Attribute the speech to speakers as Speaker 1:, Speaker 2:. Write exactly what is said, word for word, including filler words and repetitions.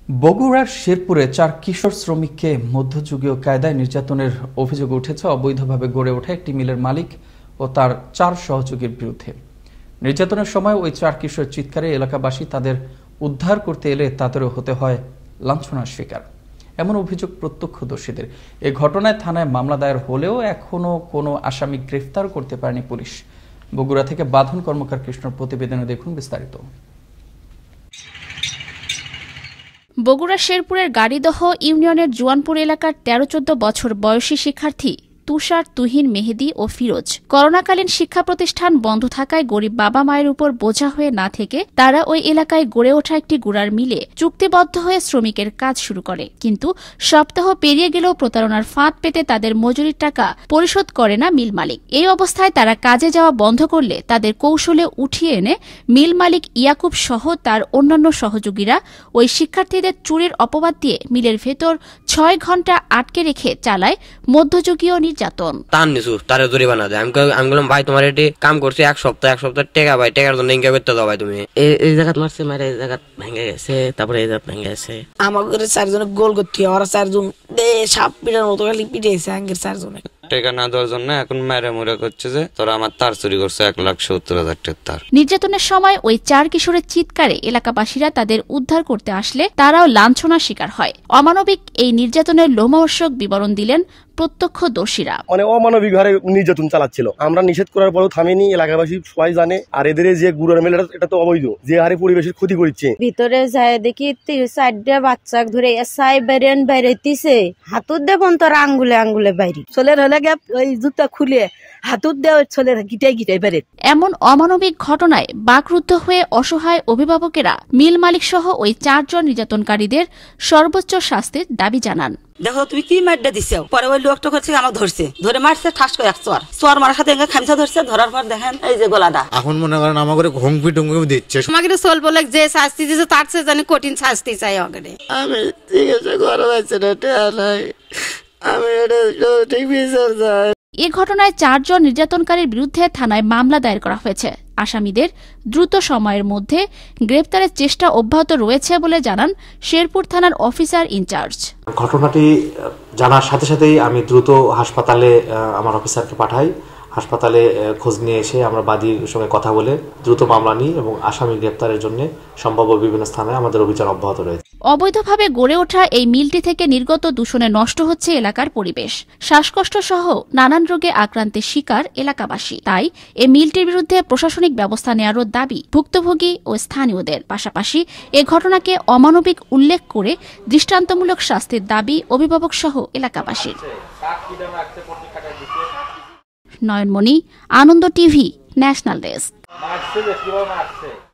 Speaker 1: বগুড়ার শেরপুরে চার কিশোর শ্রমিককে মধ্যযুগীয় কায়দায় নির্যাতনের অভিযোগ উঠেছে অবৈধভাবে গড়ে ওঠা একটি মিলের মালিক ও তার চার সহযোগীর বিরুদ্ধে। নির্যাতনের সময় ওই চার কিশোর চিৎকারে এলাকাবাসী তাদের উদ্ধার করতে এলে তাদেরও হতে হয় লাঞ্ছনার শিকার। এমন অভিযোগ প্রত্যক্ষদর্শীদের। এ ঘটনায় থানায় মামলা দায়ের হলেও এখনো কোনো আসামি গ্রেফতার করতে পারেনি পুলিশ। বগুড়া থেকে বাঁধন কর্মকার কৃষ্ণর প্রতিবেদনে দেখুন বিস্তারিত।
Speaker 2: বগুড়া শেরপুরের গাড়িদহ ইউনিয়নের জুয়ানপুর এলাকার তেরো চোদ্দ বছর বয়সী শিক্ষার্থী তুষার, তুহিন, মেহেদি ও ফিরোজ করোনাকালীন শিক্ষা প্রতিষ্ঠান বন্ধ থাকায় গরিব বাবা মায়ের উপর বোঝা হয়ে না থেকে তারা ওই এলাকায় গড়ে ওঠা একটি গুড়ার মিলে চুক্তিবদ্ধ হয়ে শ্রমিকের কাজ শুরু করে। কিন্তু সপ্তাহ পেরিয়ে গেলেও প্রতারণার ফাঁদ পেতে তাদের মজুরির টাকা পরিশোধ করে না মিল মালিক। এই অবস্থায় তারা কাজে যাওয়া বন্ধ করলে তাদের কৌশলে উঠিয়ে এনে মিল মালিক ইয়াকুব সহ তার অন্যান্য সহযোগীরা ওই শিক্ষার্থীদের চুরির অপবাদ দিয়ে মিলের ভেতর ছয় ঘন্টা আটকে রেখে চালায় মধ্যযুগীয় নির্যাতন।
Speaker 3: তার নিচু তারে জরিমানা দেয়। আমি আমি বললাম ভাই তোমার এটি কাম করছে এক সপ্তাহ এক সপ্তাহ টেকা ভাই টেকার জন্য ইনকাম করতে দাও ভাই তুমি। এই জায়গা মারছে মারে এই জায়গা ভেঙে গেছে, তারপরে এই জায়গা ভেঙে গেছে।
Speaker 4: আমাদের চারজনে গোল করতে ওরা চারজন সাপ পিটার মতো খালি পিটিয়েছে আঙ্গের চারজনে।
Speaker 5: টেকা না দেওয়ার জন্য এখন মেরে মুরে করছে যে তোরা আমার তার চুরি করছে এক লাখ সত্তর হাজার টাকার তার।
Speaker 2: নির্যাতনের সময় ওই চার কিশোরের চিৎকারে এলাকাবাসীরা তাদের উদ্ধার করতে আসলে তারাও লাঞ্ছনার শিকার হয়। অমানবিক এই নির্যাতনের লোমহর্ষক বিবরণ দিলেন প্রত্যক্ষদর্শীরা।
Speaker 6: মানে অমানবিক ভাবে নির্যাতন চালাচ্ছিল। আমরা নিষেধ করার পরও থামেনি, এলাকাবাসী সবাই জানে। আর এদের যে গুড়ের মেলা এটা তো অবৈধ, যে হারে পরিবেশের ক্ষতি করছে।
Speaker 7: ভিতরে যায় দেখি চারটা বাচ্চা ধরে এসাই বেরেন বাইরেতিছে, হাতুর দেখুন তোর আঙ্গুলে আঙ্গুলে বাইরে চলে হলে ওই জুতা খুলে হাতুর দেওয়া চলে গিটাই গিটাই বেড়ে।
Speaker 2: এমন অমানবিক ঘটনায় বাকরুদ্ধ হয়ে অসহায় অভিভাবকেরা মিল মালিক সহ ওই চারজন নির্যাতনকারীদের সর্বোচ্চ শাস্তির দাবি জানান।
Speaker 4: দেখো তুমি কি মারটা দিছো, পরে ওই লোকটা করছে আমাকে ধরছে, ধরে মারছে ঠাস করে এক চর চর মারার সাথে খামচা ধরছে, ধরার পর দেখেন এই যে গলাটা।
Speaker 8: এখন মনে করেন আমাকে হুমকি টুমকি দিচ্ছে।
Speaker 7: আমাকে চল বলে যে শাস্তি দিচ্ছে তার চেয়ে জানি কঠিন শাস্তি চাই। ওখানে
Speaker 4: আমি ঠিক আছে ঘরে যাচ্ছে না টেয়া নাই, আমি এটা ঠিক বিচার চাই।
Speaker 2: এ ঘটনায় চারজন নির্যাতনকারীর বিরুদ্ধে থানায় মামলা দায়ের করা হয়েছে। আসামিদের দ্রুত সময়ের মধ্যে গ্রেপ্তারের চেষ্টা অব্যাহত রয়েছে বলে জানান শেরপুর থানার অফিসার ইনচার্জ।
Speaker 9: ঘটনাটি জানার সাথে সাথেই আমি দ্রুত হাসপাতালে আমার অফিসারকে পাঠাই। হাসপাতালে খোঁজ নিয়ে এসে আমরা বাদীর সঙ্গে কথা বলে দ্রুত মামলা নিই এবং আসামি গ্রেপ্তারের জন্য সম্ভাব্য বিভিন্ন স্থানে আমাদের অভিযান অব্যাহত রয়েছে।
Speaker 2: অবৈধভাবে গড়ে ওঠা এই মিলটি থেকে নির্গত দূষণে নষ্ট হচ্ছে এলাকার পরিবেশ। শ্বাসকষ্ট সহ নানান রোগে আক্রান্তের শিকার এলাকাবাসী। তাই এই মিলটির বিরুদ্ধে প্রশাসনিক ব্যবস্থা নেওয়ারও দাবি ভুক্তভোগী ও স্থানীয়দের। পাশাপাশি এ ঘটনাকে অমানবিক উল্লেখ করে দৃষ্টান্তমূলক শাস্তির দাবি অভিভাবক সহ এলাকাবাসীর। Nayanmoni, Ananda TV, national desk.